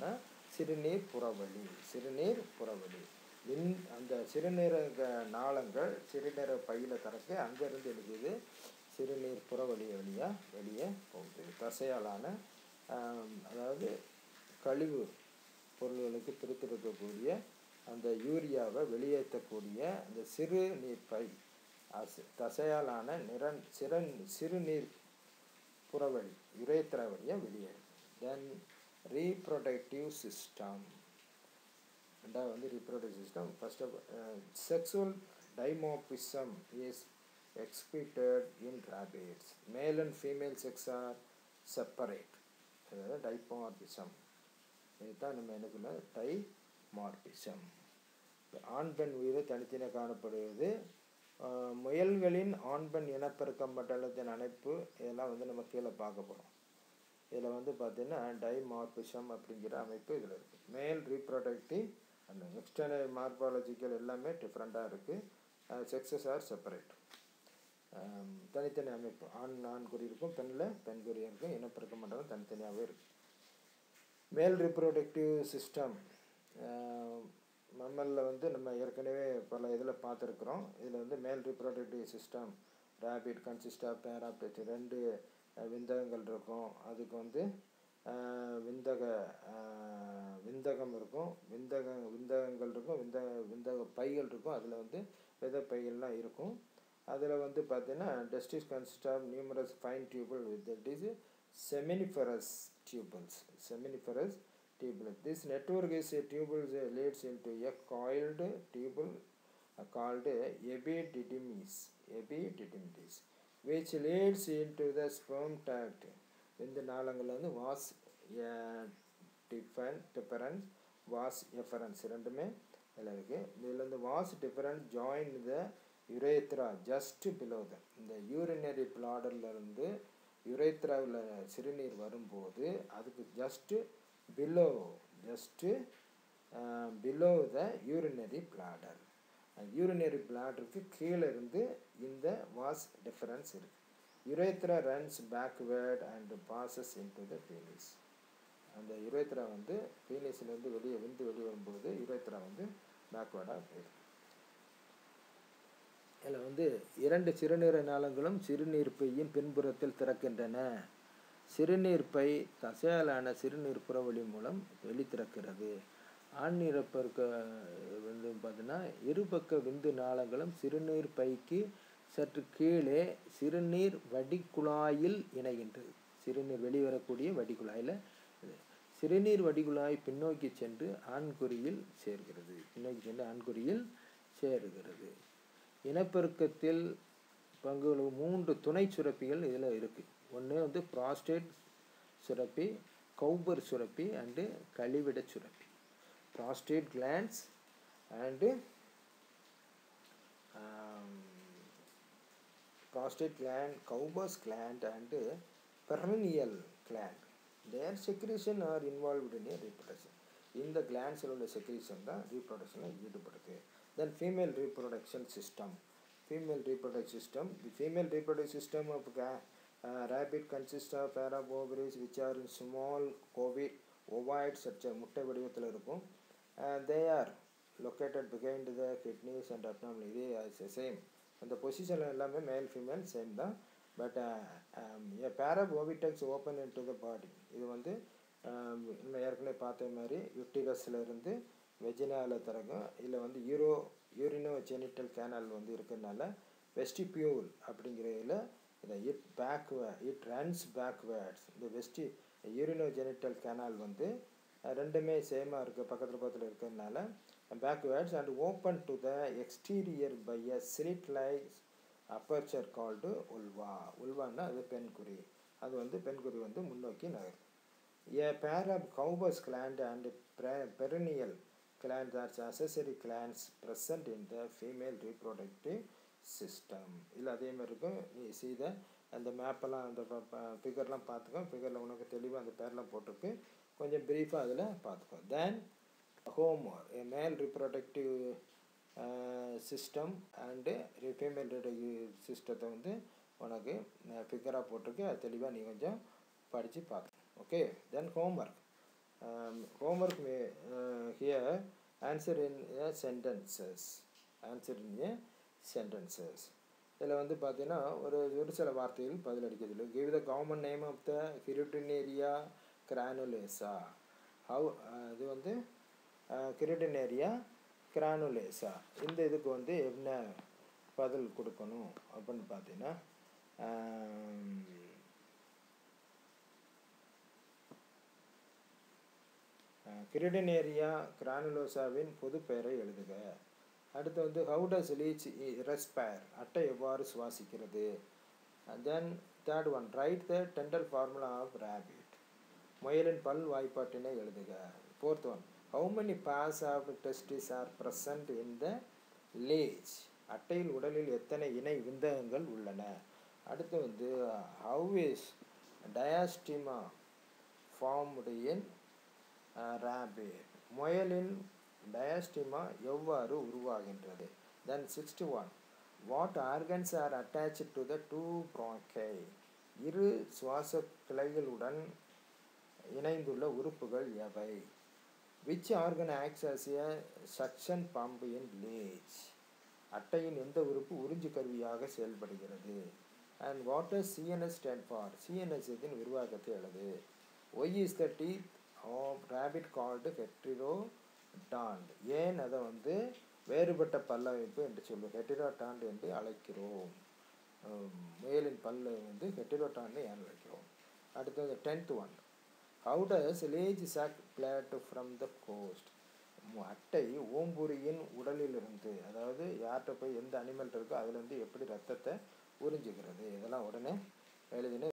சிறுநீர் புறவழி. சிறுநீர் புறவழி அந்த சிறுநீரக நாளங்கள் சிறுநீர பையில் திறக்க அங்கேருந்து இருக்குது சிறுநீர் புறவழி வழியாக வெளியே போகுது. தசையாலான அதாவது கழிவு பொருள்களுக்கு பிரித்தெடுக்கக்கூடிய அந்த யூரியாவை வெளியேற்றக்கூடிய அந்த சிறுநீர் பை தசையாலான சிறுநீர் புறவழி யுரேத்ரா வழியாக வெளியேறும். Then reproductive system. ரெண்டாவது வந்து reproductive system. First of sexual dimorphism is exhibited in rabbits. Male and female sex are separate. அதாவது டைமார்பிசம். இதுதான் நம்ம என்ன சொல்ல டைமார்பிசம். ஆண் பெண் உயிர் தனித்தனியாக காணப்படுவது. முயல்களின் ஆண் பெண் இனப்பெருக்க மண்டலத்தின் அமைப்பு இதெல்லாம் வந்து நம்ம கீழே பார்க்க போகிறோம். இதில் வந்து பார்த்தீங்கன்னா டைமார்பிசம் அப்படிங்கிற அமைப்பு இதில் இருக்குது. மேல் ரீப்ரொடக்டிவ் அண்ட் எக்ஸ்டர்னல் மார்பாலஜிக்கல் எல்லாமே டிஃப்ரெண்ட்டாக இருக்குது. Sexes are separate. தனித்தனி அமைப்பு. ஆண் குறி இருக்கும், பெண் குறி இருக்கும். இனப்பெருக்க மண்டலம் தனித்தனியாகவே இருக்குது. மேல் ரீப்ரொடக்டிவ் சிஸ்டம் மம்மலில் வந்து நம்ம ஏற்கனவே பல இதில் பார்த்துருக்குறோம். இதில் வந்து male reproductive system rabbit consist of pair of 2 விந்தகங்கள் இருக்கும். அதுக்கு வந்து விந்தகம் இருக்கும், விந்தகங்கள் இருக்கும், விந்தக பைகள் இருக்கும். அதில் வந்து விதை பைகள்லாம் இருக்கும். அதில் வந்து பார்த்தீங்கன்னா testis consist of numerous fine tubule with that is seminiferous tubules. This network is tubules leads into a coiled tubule called epididymis, which leads into the sperm tract. இந்த நாளங்கள் வந்து வாஸ் டிஃபரன்ஸ் வாஸ் எஃபரன்ஸ் ரெண்டுமே இதில் இருக்குது. இதில் வந்து vas deferens join the urethra just below the. இந்த urinary பிளாடர்லேருந்து யுரேத்ராவில் சிறுநீர் வரும்போது அதுக்கு just below the urinary bladder. Urinary பிளாடருக்கு கீழே இருந்து இந்த வாஸ் டிஃபரன்ஸ் இருக்குது. Urethra runs backward and passes into the penis. அந்த யுரேத்ரா வந்து பீனிஸ்லேருந்து வெளியே வரும்போது யுரேத்ரா வந்து பேக்வேர்டாக போயிடும். இதில் வந்து 2 சிறுநீர நாளங்களும் சிறுநீர் பையின் பின்புறத்தில் திறக்கின்றன. சிறுநீர் பை தசையாலான சிறுநீர் புறவழி மூலம் வெளி திறக்கிறது. ஆண் இறப்பருக்க வந்து பார்த்தீங்கன்னா இருபக்க விந்து நாளங்களும் சிறுநீர் பைக்கு சற்று கீழே சிறுநீர் வடிகுழாயில் இணைகின்றது. சிறுநீர் வெளிவரக்கூடிய வடிகுழாயில் சிறுநீர் வடிகுழாய் பின்னோக்கி சென்று ஆண்குறியில் சேருகிறது. இனப்பெருக்கத்தில் பங்குள்ள 3 துணை சுரப்பிகள் இதில் இருக்குது. ஒன்று வந்து ப்ராஸ்டேட் சுரப்பி, கௌபர் சுரப்பி அண்டு கழிவிட சுரப்பி. Prostate glands and prostate gland, Cowper's gland and perineal gland. Their secretion are involved in a reproduction. In the glands உள்ள secretion தான் reproduction ஈடுபடுது. Then female reproduction system. The female reproductive system of rabbit consists of pair of ovaries which are in small ovoid structure. முட்டை வடிவத்தில் இருக்கும். They are located behind the kidneys and abdomen. இதே same. அந்த position எல்லாமே male female same தான். But a pair of oviducts open into the body. இது வந்து நம்ம ஏற்கனவே பார்த்த மாதிரி யுட்டிரஸ்லேருந்து வெஜினாவில் திறக்கும். இதில் வந்து யூரினோ ஜெனிட்டல் கேனல் வந்து இருக்கிறதுனால வெஸ்டிபியூல் அப்படிங்கிறதுல இதை இட் ரன்ஸ் பேக்வேர்ட்ஸ். இந்த யூரினோ ஜெனிட்டல் கேனல் வந்து ரெண்டுமே சேமாக இருக்குது, பக்கத்தில் இருக்கிறதுனால backwards and open to the exterior by a slit-like aperture called vulva. vulva-னா அது பெண்குறி. அது வந்து பெண்குறி வந்து முன்னோக்கி நகரும். A pair of Cowper's gland and perineal glands are accessory glands present in the female reproductive system. இதில் அதே மாதிரி இருக்கும். நீ சீத அந்த மேப்பெல்லாம் அந்த ஃபிகர்லாம் பார்த்துக்கோ. ஃபிகரில் உனக்கு தெளிவாக அந்த பேர்லாம் போட்டிருக்கு. கொஞ்சம் ப்ரீஃபாக அதில் பார்த்துக்கோ. Then Homer, a male reproductive system and female reproductive system வந்து உனக்கு ஃபிகராக போட்டிருக்கு. அது தெளிவாக நீ கொஞ்சம் படித்து பார்த்து. Okay. Then homework. homework may here answer in a sentences. Answer in a sentences. இதில் வந்து பார்த்தீங்கன்னா ஒரு சில வார்த்தைகள் பதில் அடிக்கிறது. Give the common name of the Hirudinaria granulosa. இது வந்து கிரிட்டினேரியா கிரானுலேசா. இந்த இதுக்கு வந்து என்ன பதில் கொடுக்கணும் அப்படின்னு பார்த்தீங்கன்னா கிரிட்டினேரியா கிரானுலோசாவின் பொது பெயரை எழுதுக. அடுத்து வந்து ஹவு டஸ் லீச் ரெஸ்பயர். அட்டை எவ்வாறு சுவாசிக்கிறது. Then third one write the dental formula of rabbit. முயலின் பல் வாய்ப்பாட்டினை எழுதுக. Fourth one how many parts of testes are present in the leech. அட்டையில் உடலில் எத்தனை இணை விந்தகங்கள் உள்ளன. அடுத்து வந்து how is diastema formed in rabbit. முயலின் டயாஸ்டிமா எவ்வாறு உருவாகின்றது. Then 61 what organs are attached to the two bronchi. இரு சுவாச கிளைகளுடன் இணைந்துள்ள உறுப்புகள் எவை. Which organ acts as a suction pump in leech. அட்டையின் எந்த உறுப்பு உறிஞ்சு கருவியாக செயல்படுகிறது. And what does CNS stand for. CNS இதன் விரிவாக்கத்தை எழுது. Why is the teeth of rabbit called heterodont. ஏன் அதை வந்து வேறுபட்ட பல்லமைப்பு என்று சொல்லுவோம், ஹெட்ரிரோடாண்ட் என்று அழைக்கிறோம். முயலின் பல்லை வந்து ஹெட்ரிரோடாண்ட் ஏன் அழைக்கிறோம். அடுத்தது 10th one how does leech suck blood from the host. அட்டை ஓம்புரியின் உடலிலிருந்து, அதாவது யார்கிட்ட போய் எந்த அனிமல் இருக்கோ அதுலேருந்து எப்படி ரத்தத்தை உறிஞ்சுகிறது. இதெல்லாம் உடனே எழுதின